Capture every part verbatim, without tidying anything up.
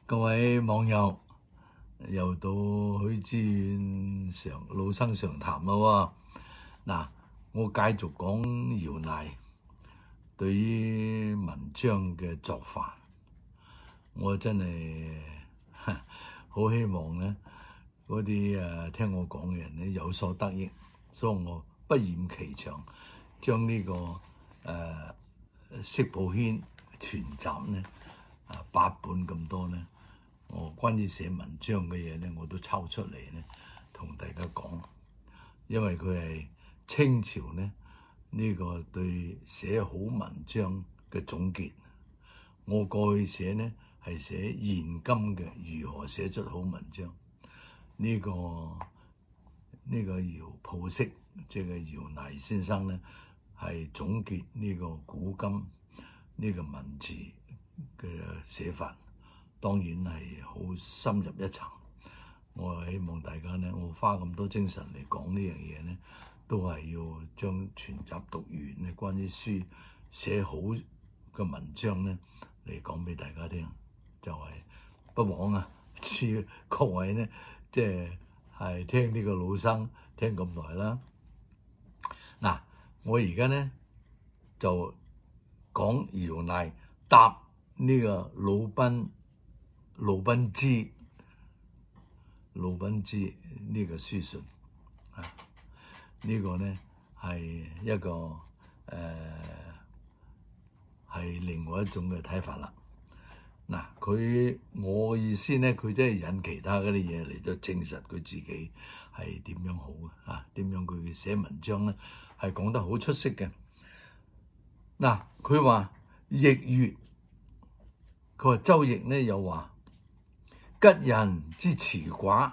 各位網友，又到許知遠常老生常談啦喎。嗱，我繼續講姚鼐對於文章嘅作法，我真係好希望咧，嗰啲誒聽我講嘅人咧有所得益，所以我不厭其詳將呢、這個誒《色普軒》全集咧啊八本咁多咧。我關於寫文章嘅嘢咧，我都抽出嚟咧，同大家講，因為佢係清朝咧呢個對寫好文章嘅總結。我過去寫咧係寫現今嘅如何寫出好文章。呢個呢個姚溥式，即係姚鼐先生咧，係總結呢個古今呢個文字嘅寫法。當然係好深入一層，我希望大家咧，我花咁多精神嚟講呢樣嘢咧，都係要將全集讀完咧。關於書寫好嘅文章咧，嚟講俾大家聽，就係、是、不枉啊！似各位咧，即係係聽呢個老生聽咁耐啦。嗱，我而家咧就講姚鼐答呢個魯賓。魯賓之，魯賓之呢個書信啊，這個、呢個咧係一個誒係、呃、另外一種嘅睇法啦。嗱、啊，佢我意思咧，佢真係引其他嗰啲嘢嚟到證實佢自己係點樣好嘅啊？點樣佢寫文章咧係講得好出色嘅。嗱、啊，佢話易月，佢話周易咧又話。吉人之辭寡，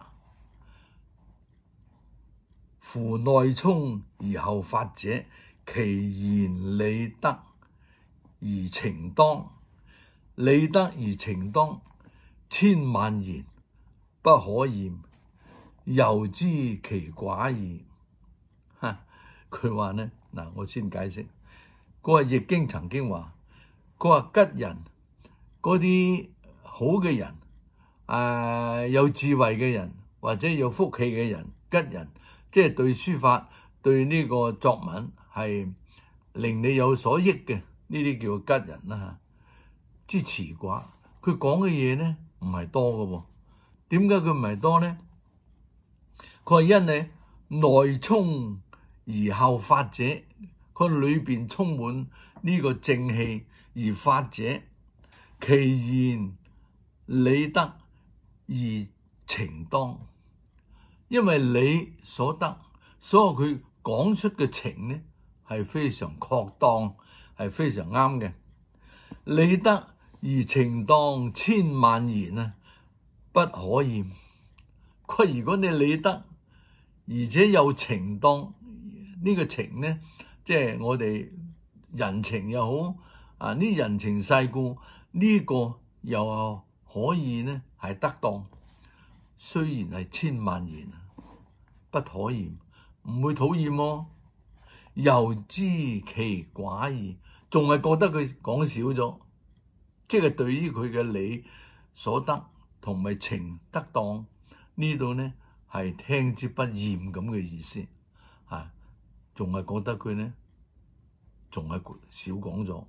夫內充而後發者，其言理德而情當，理德而情當，千萬言不可驗，由之其寡矣。哈！佢話咧，嗱，我先解釋。嗰個易經曾經話，佢話吉人嗰啲好嘅人。誒、呃、有智慧嘅人或者有福氣嘅人，吉人，即係對書法對呢個作文係令你有所益嘅，呢啲叫吉人啦嚇。之辭寡，佢講嘅嘢咧唔係多嘅喎。點解佢唔係多咧？佢話因你內充而後發者，佢裏邊充滿呢個正氣而發者，其言理德而情當，因為理所得，所以佢講出嘅情呢係非常確當，係非常啱嘅。理德而情當，千萬言啊，不可驗。佢如果你理德，而且有情當，呢、這個情呢，即係我哋人情又好啊，呢人情世故呢、這個又可以呢。係得當，雖然係千萬言，不可驗，唔會討厭喎。由之其寡矣，仲係覺得佢講少咗，即係對於佢嘅理所得同埋情得當呢度咧，係聽之不厭咁嘅意思啊，仲係覺得佢咧，仲係少講咗。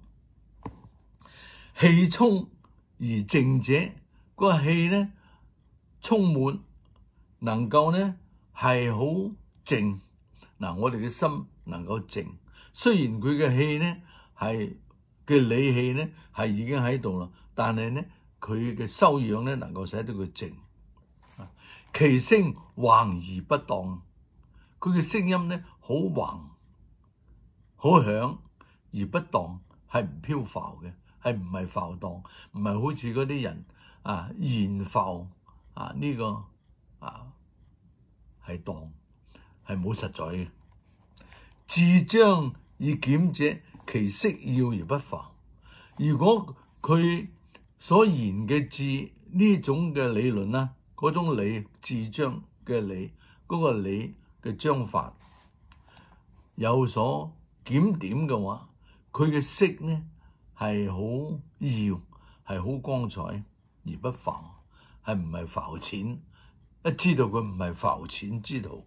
氣充而靜者。嗰個氣咧充滿，能夠咧係好靜。嗱，我哋嘅心能夠靜，雖然佢嘅氣咧係嘅理氣咧係已經喺度啦，但係咧佢嘅修養咧能夠使到佢靜。其聲橫而不蕩，佢嘅聲音咧好橫好響而不蕩，係唔飄浮嘅，係唔係浮蕩，唔係好似嗰啲人。啊，言浮啊，呢、這個啊係蕩，係冇實在嘅。自張而檢者，其色要而不浮。如果佢所言嘅字呢種嘅理論啦，嗰種理自張嘅理，嗰、那個理嘅章法有所檢點嘅話，佢嘅色呢係好耀，係好光彩。 而不浮，係唔係浮淺？一知道佢唔係浮淺之徒。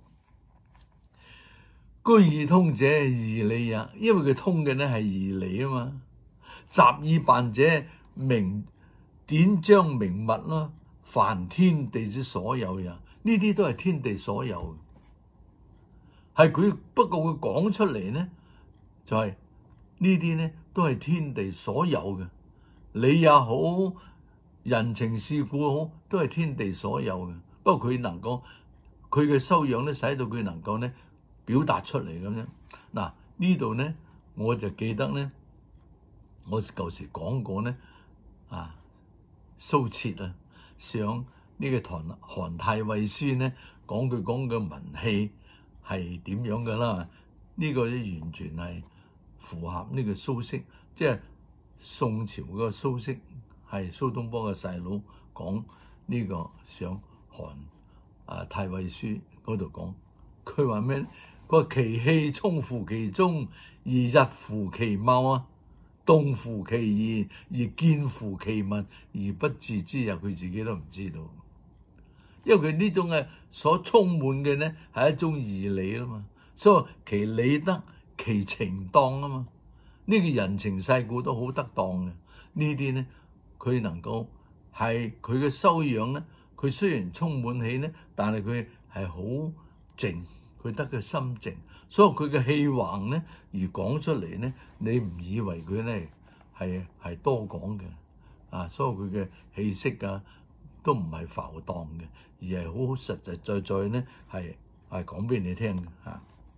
居以通者，義理也，因為佢通嘅呢係義理啊嘛。習以辦者，明典章明物啦，凡天地之所有也，呢啲都係天地所有嘅，係佢不過佢講出嚟呢，就係、是、呢啲呢都係天地所有嘅，理也好，人情世故好，都係天地所有嘅。不過佢能夠佢嘅修養咧，使到佢能夠咧表達出嚟咁樣。嗱，呢度咧，我就記得咧，我舊時講過咧，啊，蘇轍啊，上呢個唐韓太尉書咧，講佢講嘅文氣係點樣嘅啦。呢、這個咧完全係符合呢個蘇軾，即係宋朝嗰個蘇軾係蘇東坡嘅細佬講呢個上韓啊太尉書嗰度講，佢話咩？佢話其氣充乎其中，而溢乎其貌啊，動乎其言，而見乎其文，而不自知啊！佢自己都唔知道，因為佢呢種嘅所充滿嘅呢係一種義理啊嘛，所以其理得其情當啊嘛，呢、這個人情世故都好得當嘅。呢啲呢，佢能夠係佢嘅修養呢，佢雖然充滿氣呢，但係佢係好靜，佢得個心靜，所以佢嘅氣橫呢而講出嚟呢，你唔以為佢呢係係多講嘅啊，所以佢嘅氣息啊都唔係浮蕩嘅，而係好好實實在在呢係係講俾你聽嘅嚇。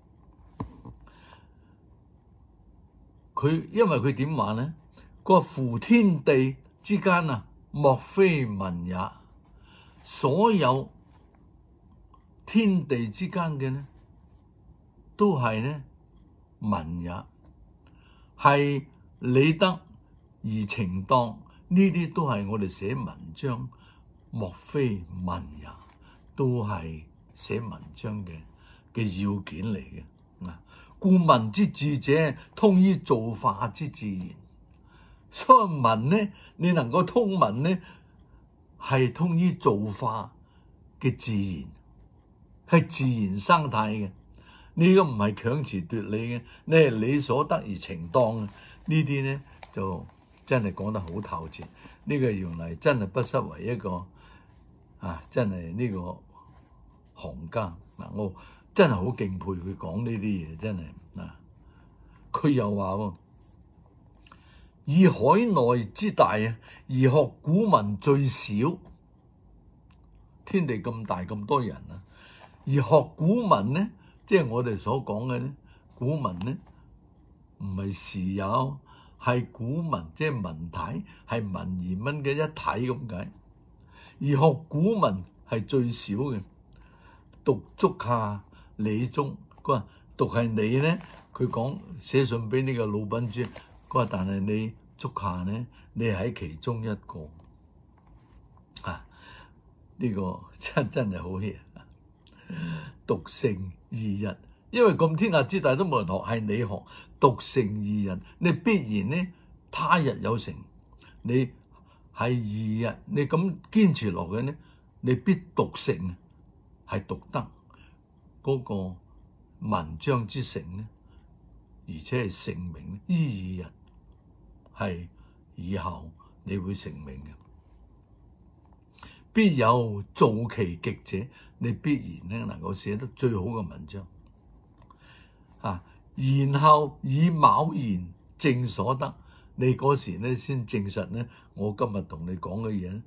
佢、啊、因為佢點話呢？佢話夫天地之間啊，莫非文也。所有天地之間嘅呢，都係呢文也，係理得而情當，呢啲都係我哋寫文章，莫非文也，都係寫文章嘅嘅要件嚟嘅。嗱，故文之治者，通於造化之自然。所以文呢，你能夠通文呢，係通於造化嘅自然，係自然生態嘅。呢個唔係強詞奪理嘅，你係理所得而情當嘅。呢啲呢就真係講得好透徹。呢、這個原來真係不失為一個啊，真係呢個行家嗱，我真係好敬佩佢講呢啲嘢，真係嗱。佢、啊、又話喎。以海內之大啊，而學古文最少。天地咁大咁多人啊，而學古文呢，即係我哋所講嘅呢，古文呢唔係時有，係古文，即係文體，係文言文嘅一體咁解。而學古文係最少嘅，讀足下理中。佢話讀係你呢，佢講寫信俾呢個魯賓珠。佢話但係你足下呢，你係喺其中一個啊！呢、這個真真係好 hea 啊！獨成二日，因為咁天下之大都冇人學，係你學獨成二日，你必然呢他日有成。你係二日，你咁堅持落去呢，你必獨成，係獨得嗰個文章之成呢，而且係成名呢二日。係以後你會成名嘅，必有造其極者，你必然咧能夠寫得最好嘅文章啊！然後以卯言證所得，你嗰時咧先證實咧，我今日同你講嘅嘢，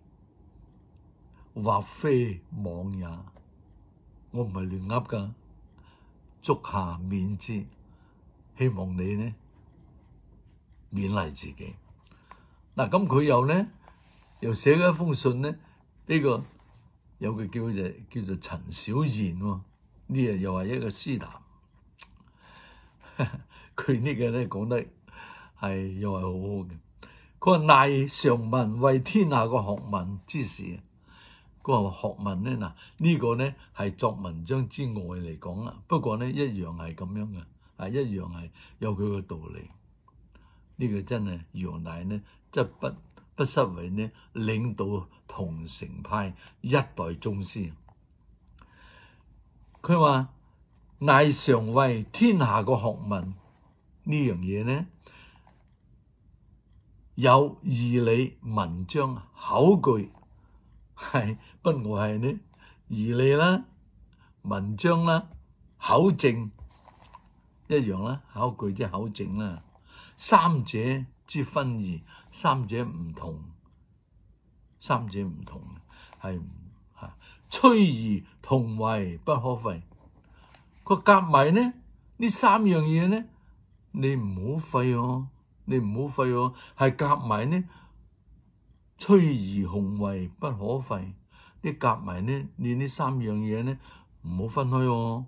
或非妄也，我唔係亂噏噶，足下免之，希望你呢。勉勵自己嗱，咁佢又咧又寫咗一封信咧，呢、這個有個叫做叫做陳小賢喎，呢日又係一個詩談，佢呢個咧講得係又係好好嘅。佢話賴常文為天下個學問之事，佢話學問咧嗱呢、這個咧係作文章之外嚟講啊，不過咧一樣係咁樣嘅，啊一樣係有佢個道理。呢個真係楊乃呢，則不不失為呢領導桐城派一代宗師。佢話賴常為天下個學問呢樣嘢呢，有義理文章考據，係不外係呢義理啦、文章啦、考證一樣啦，考據即係考證啦。三者之分異，三者唔同，三者唔同係啊，趨而同為不可廢。佢夾埋呢呢三樣嘢呢，你唔好廢哦。你唔好廢喎，係夾埋呢，趨而同為不可廢。啲夾埋呢，你呢三樣嘢呢，唔好分開喎。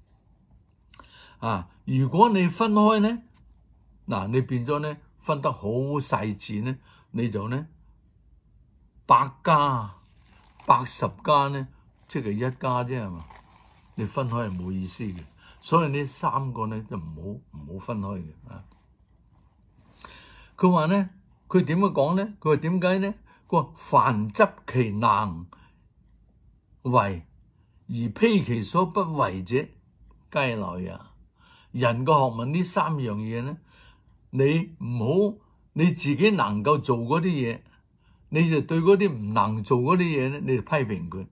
啊，如果你分開呢，嗱，你變咗呢，分得好細緻呢，你就呢百家、八十家呢，即係一家啫，係嘛？你分開係冇意思嘅，所以呢三個呢，就唔好唔好分開嘅啊。佢話呢，佢點樣講呢？佢話點解呢？佢話凡執其能為而披其所不為者，皆訥也。人個學問呢三樣嘢呢，你唔好你自己能夠做嗰啲嘢，你就對嗰啲唔能做嗰啲嘢呢，你就批評佢，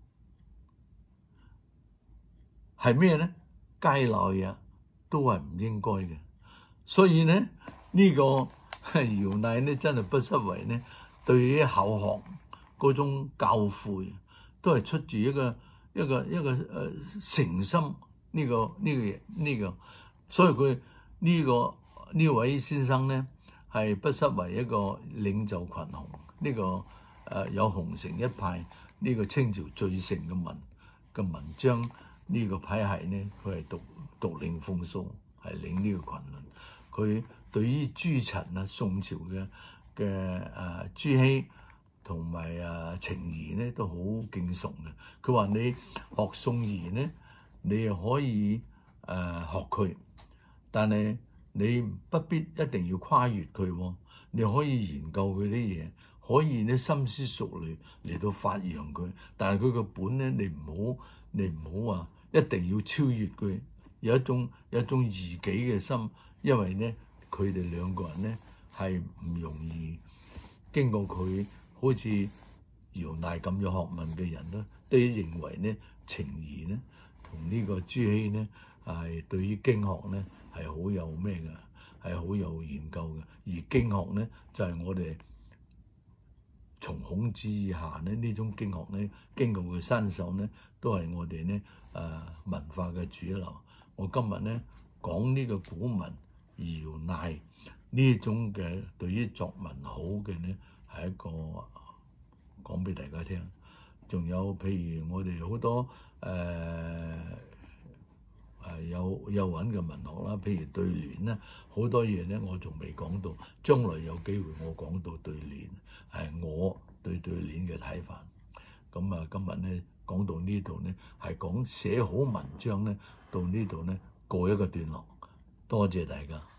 係咩呢？皆訥也，都係唔應該嘅。所以呢呢、這個。姚鼐呢真係不失為呢對於後學嗰種教誨，都係出自一個一個一個誒、呃、誠心呢、這個呢、這個嘢呢、這個，所以佢呢、這個呢位先生呢係不失為一個領袖群雄，呢、這個誒、呃、有洪承一派呢、這個清朝最盛嘅文嘅文章呢個派系呢，佢係獨獨領風騷，係領呢個群論。佢對於諸陳啊，宋朝嘅嘅誒朱熹同埋誒程頤呢，都好敬崇嘅。佢話你學宋頤呢，你又可以誒、呃、學佢，但係你不必一定要跨越佢喎。你可以研究佢啲嘢，可以呢深思熟慮嚟到發揚佢。但係佢個本呢，你唔好你唔好話一定要超越佢，有一種有一種異己嘅心。因為呢，佢哋兩個人呢係唔容易經過佢，好似姚鼐咁有學問嘅人咧，都認為呢程頤呢同呢個朱熹呢係對於經學呢係好有咩嘅，係好有研究嘅。而經學呢就係、是、我哋從孔子以下呢呢種經學呢，經過嘅新手呢，都係我哋呢誒、呃、文化嘅主流。我今日呢講呢個古文。姚鼐呢種嘅對於作文好嘅呢，係一個講俾大家聽。仲有譬如我哋好多誒誒、呃、有有揾嘅文學啦，譬如對聯啦，好多嘢呢我仲未講到，將來有機會我講到對聯，係我對對聯嘅睇法。咁啊，今日呢講到呢度呢，係講寫好文章呢，到呢度呢過一個段落。多謝大家。